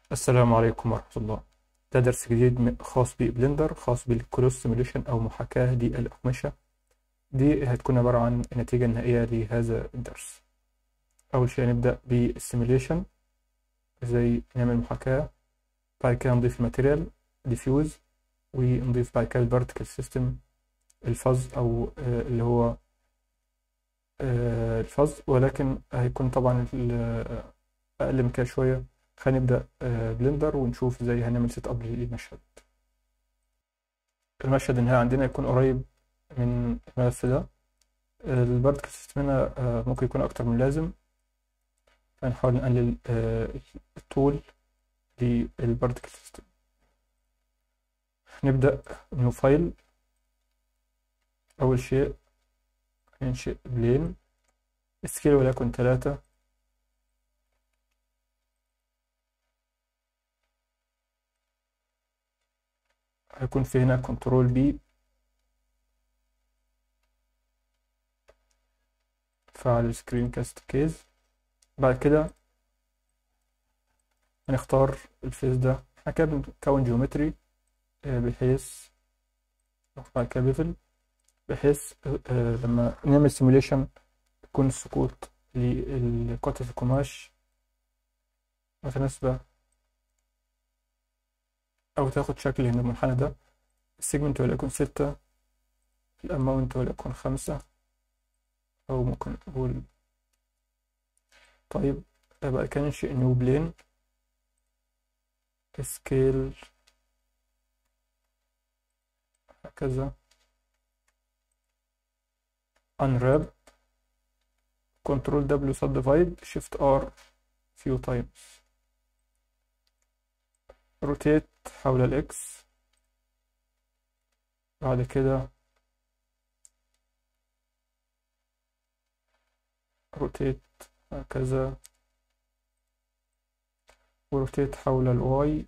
السلام عليكم ورحمة الله. ده درس جديد خاص ببلندر، خاص بالكروس سيموليشن أو محاكاة للأقمشة. دي هتكون عبارة عن النتيجة النهائية لهذا الدرس. أول شيء نبدأ بالسيموليشن، ازاي نعمل محاكاة. بعد كده نضيف الماتيريال ديفيوز، ونضيف بعد كده البارتيكل سيستم الفاز أو اللي هو الفاز، ولكن هيكون طبعا أقل من كده شوية. خلينا نبدأ بلندر ونشوف ازاي هنعمل سيت اب للمشهد. المشهد النهائي عندنا يكون قريب من الملف ده. البارتكل سيستم هنا ممكن يكون أكتر من لازم، فنحاول نقلل الطول للبارتكل سيستم. نبدأ نيو فايل. أول شيء ننشئ بلين سكيل وليكن 3. هيكون في هنا كنترول بي، فعل سكرين كاست كيز. بعد كده هنختار الفيس ده. احنا كده بنكون جيومتري بحيث بعد كده بيفل، بحيث لما نعمل سيموليشن يكون السقوط لقطعة القماش متناسبة أو تاخد شكل هنا المنحنى ده. السيجمنت وليكن 6، الأماونت وليكن 5، أو ممكن نقول طيب. بعد كده ننشئ نيو بلين سكيل هكذا. unwrap كنترول دبليو subdivide shift R few times. روتيت حول الإكس. بعد كده روتيت هكذا، وروتيت حول الواي.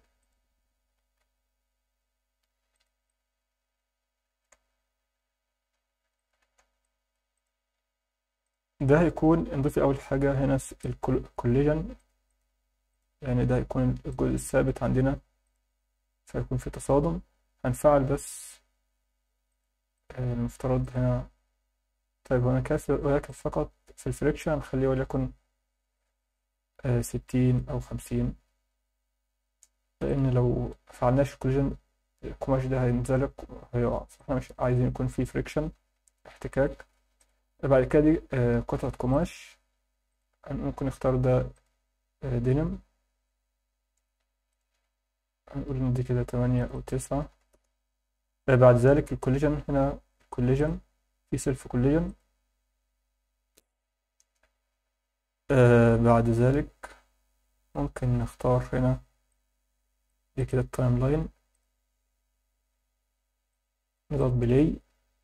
ده هيكون نضيف أول حاجة هنا الكوليجن، يعني ده هيكون الجزء الثابت عندنا، فيكون في تصادم. هنفعل بس المفترض هنا. طيب هنا كسر، ولكن فقط في الفريكشن هنخليه وليكن 60 أو 50، لأن لو فعلناش الكوليجن القماش ده هينزلق وهيقع، فاحنا مش عايزين يكون فيه فريكشن، احتكاك. بعد كده دي قطعة قماش، ممكن نختار ده دينم. هنقول إن دي كده 8 أو 9. بعد ذلك الكوليجن هنا، الكوليجن في سيلف كوليجن. بعد ذلك ممكن نختار هنا دي كده التايم لاين، نضغط بلاي.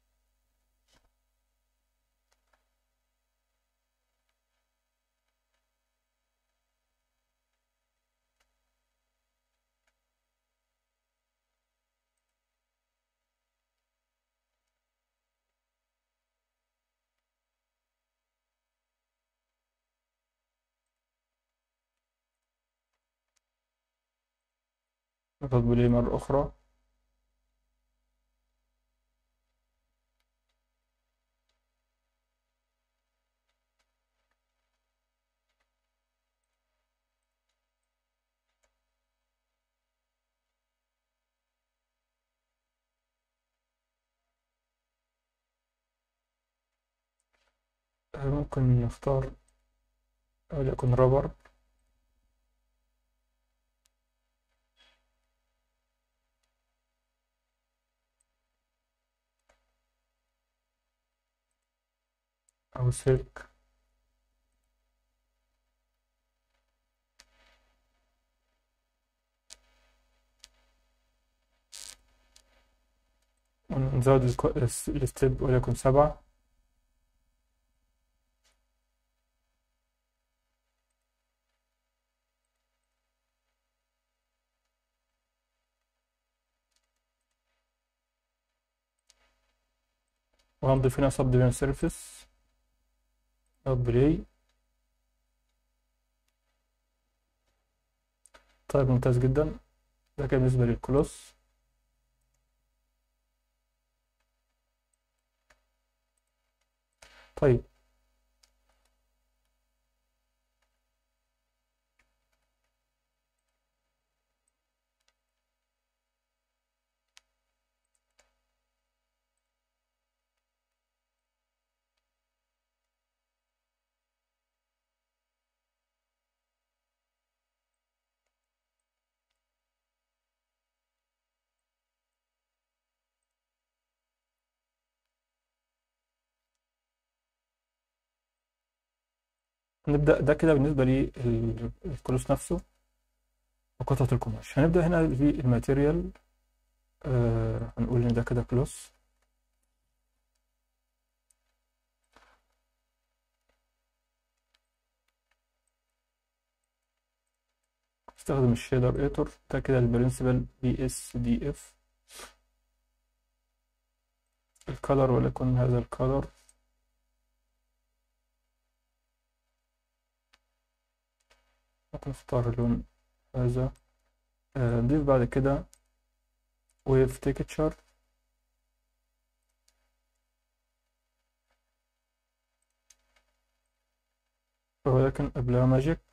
نضغط بلاي مرة أخرى. ممكن نختار وليكن رابر. أو سلك. ونزود الستيب وليكن 7. وهنضيف هنا سب ديفين سيرفيس. نضغط بلاي. طيب ممتاز جدا. ده كده بالنسبة للكلوس. طيب نبدأ. ده كده بالنسبة للكلوس نفسه وقطعة القماش. هنبدأ هنا بالماتيريال. هنقول إن ده كده كلوس. استخدم الشيدر ايتور. ده كده البرنسبل BSDF. الكالر وليكن هذا الكالر. ممكن اختار اللون هذا. نضيف بعد كده ويف تكتشر، ولكن قبلها ماجيك.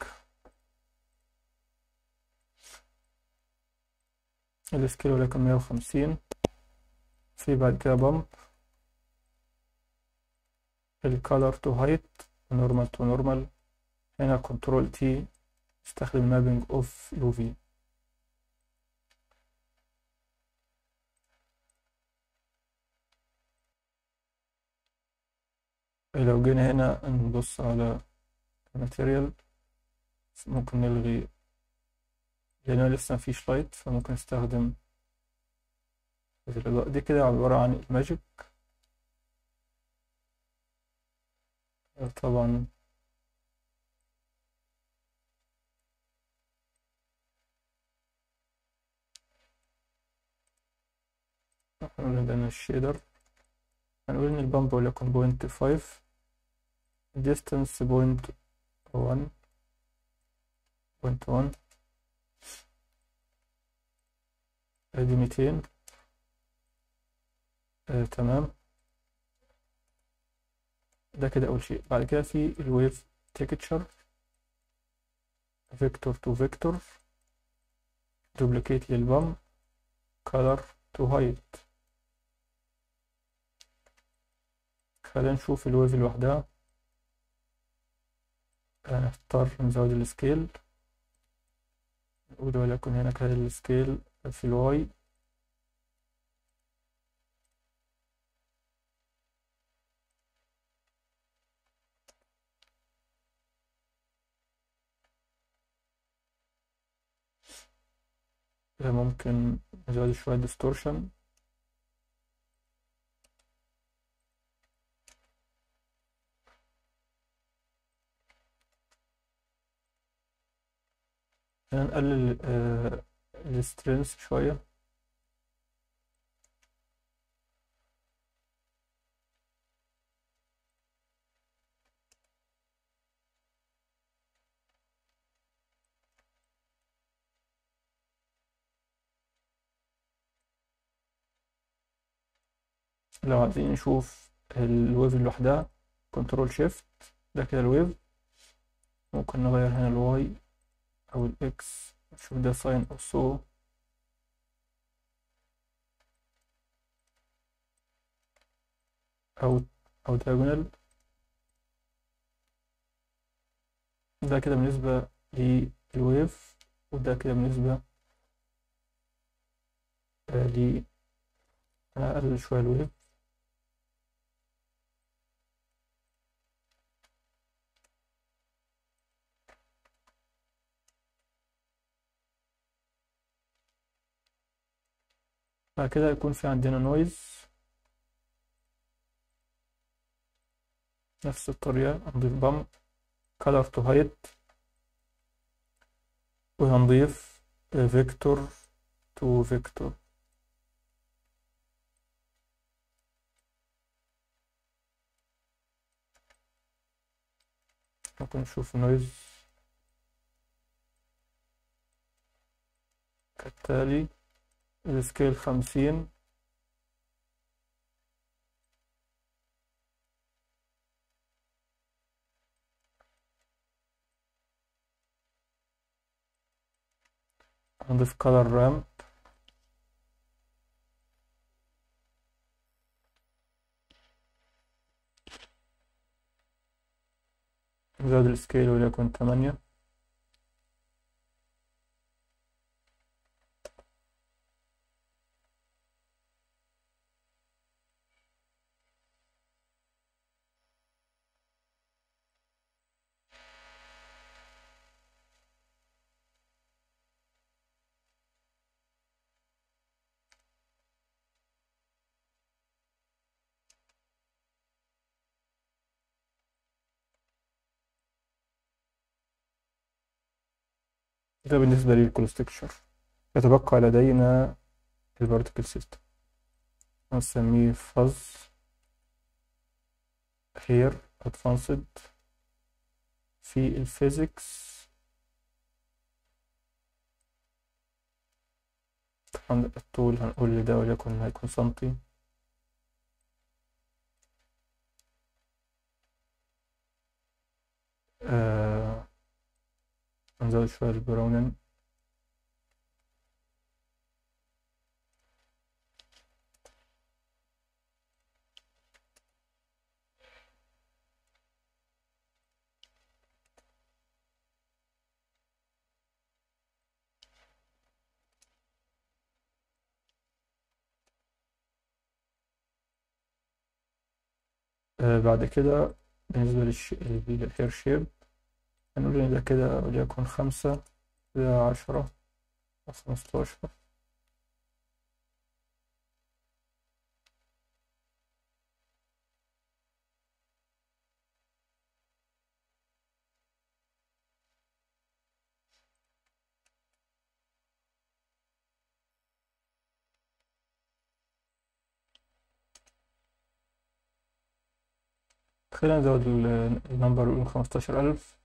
السكيل ولكن 150. في بعد كده بامب. الكالر تو هايت، نورمال تو نورمال. هنا كنترول تي، استخدم مابينج اوف UV. لو جينا هنا نبص على الماتيريال ممكن نلغي، لأنه لسه مفيش لايت، فممكن نستخدم الإضاءة دي. كده عبارة عن الماجيك. طبعا هنقول إن ده الشيدر. هنقول إن البامب وليكن 0.5، distance 0.1، ادي 200. تمام. ده كده أول شيء. بعد كده في الويف تكتشر، فيكتور تو فيكتور، دوبليكيت للبامب، color to height. خلينا نشوف الويف لوحدها. هنختار نزود السكيل، نقول وليكن هنا كده السكيل في الواي. ممكن نزود شوية ديستورشن. هنا نقلل السترينث شوية. لو عايزين نشوف الويف لوحدها كنترول شيفت. ده كده الويف. ممكن نغير هنا الواي أو الإكس، نشوف ده ساين أو سو. أو أو diagonal. ده كده بالنسبة للويف. وده كده بالنسبة لي. أنا أقلل شوية الويف. بعد كده يكون في عندنا نويز. نفس الطريقة هنضيف بامب، color to height، وهنضيف فيكتور تو فيكتور. ممكن نشوف نويز. كالتالي السكيل 50، هنضيف color ramp، نزود السكيل وليكن 8. ده بالنسبة للكونستكشر. يتبقى لدينا البارتيكل سيستم، هنسميه فاز هير ادفانسد. في الفيزيكس طبعا الطول هنقول لده وليكن هيكون سنتي. نزود شوية البراونين. بعد كده بالنسبة للهير شيب هنقول إن ده كده وليكن 5، ده 10 أو 15. خلينا نزود النمبر ونقول 15,000.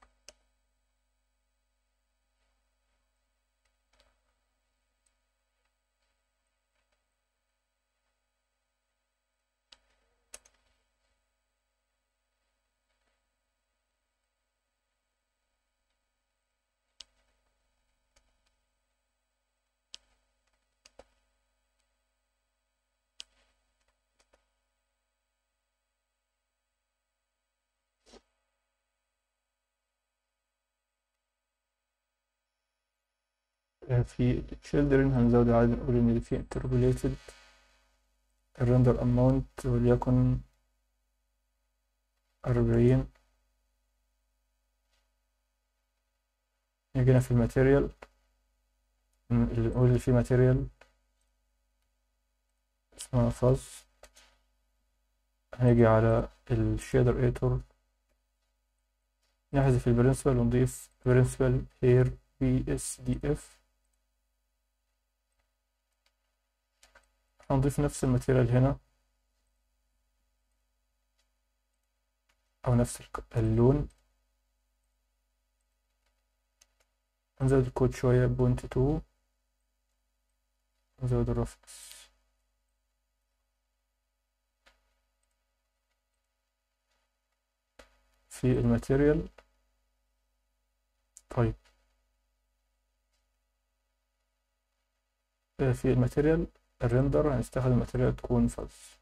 في children هنزود عدد، نقول إن في interpolated الرندر amount وليكن 40. نيجينا في الماتيريال، نقول اللي فيه ماتيريال اسمها فاز. هنيجي على الشيدر ايتور، نحذف البرنسبل ونضيف برنسبل هير BSDF. هنضيف نفس الماتيريال هنا أو نفس اللون. نزود الكود شوية بوينت 2، نزود الرفس. في الماتيريال طيب في الماتيريال الريندر هنستخدم ماتيريال تكون فاز.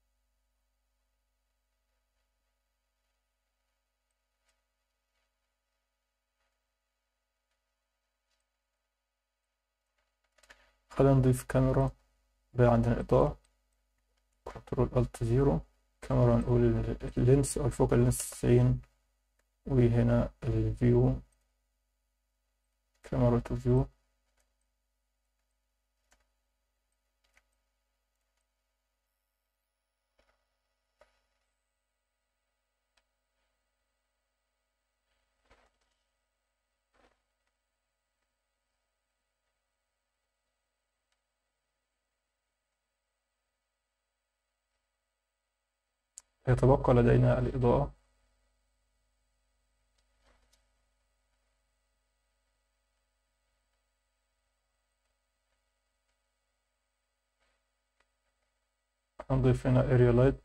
خلينا نضيف كاميرا. بقى عندنا إضاءة، كنترول ألت 0. كاميرا نقول اللينس أو الفوكال لينس 90، وهنا الفيو كاميرا تو فيو. يتبقى لدينا الإضاءة. هنضيف هنا اريا لايت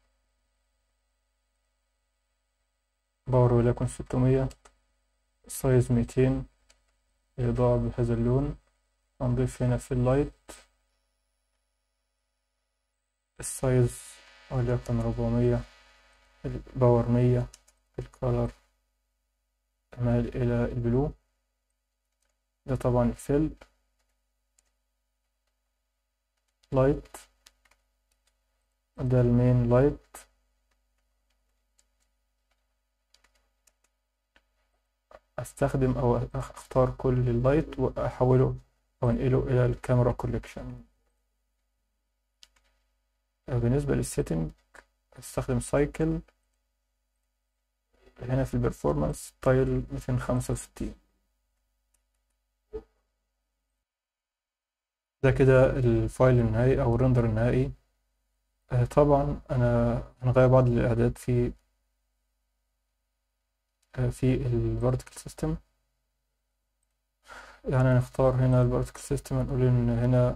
باور وليكن 600، سايز 200، إضاءة بهذا اللون. هنضيف هنا في اللايت السايز وليكن 400، الباور 100، الكالر مال إلى البلو. ده طبعا الفيل لايت، ده المين لايت. استخدم او اختار كل اللايت واحوله او انقله الى الكاميرا كوليكشن. بالنسبة للسيتنج استخدم سايكل هنا في البرفورمانس ستايل 265. ده كده الفايل النهائي او الرندر النهائي. طبعا انا هنغير بعض الاعداد في الفيرتيكال سيستم. يعني هنختار هنا الفيرتيكال سيستم، هنقول ان هنا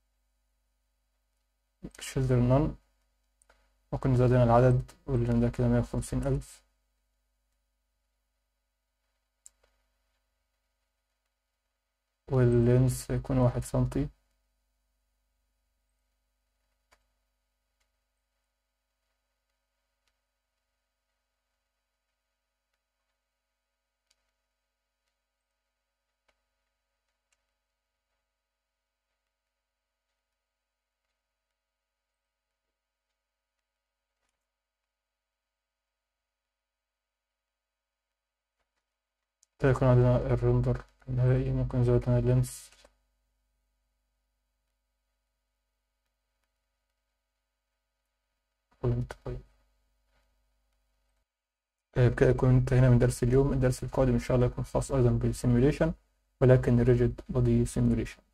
شيلدر نون، ممكن نزود هنا العدد، نقول ان ده كده 150,000. واللينس يكون 1 سنتي. ده يكون عندنا الرندر النهائي. ممكن نزود هنا اللينس بوينت 5. بكده يكون انتهينا من درس اليوم. الدرس القادم إن شاء الله يكون خاص أيضا بالسيميوليشن، ولكن الريجيد بودي سيميوليشن.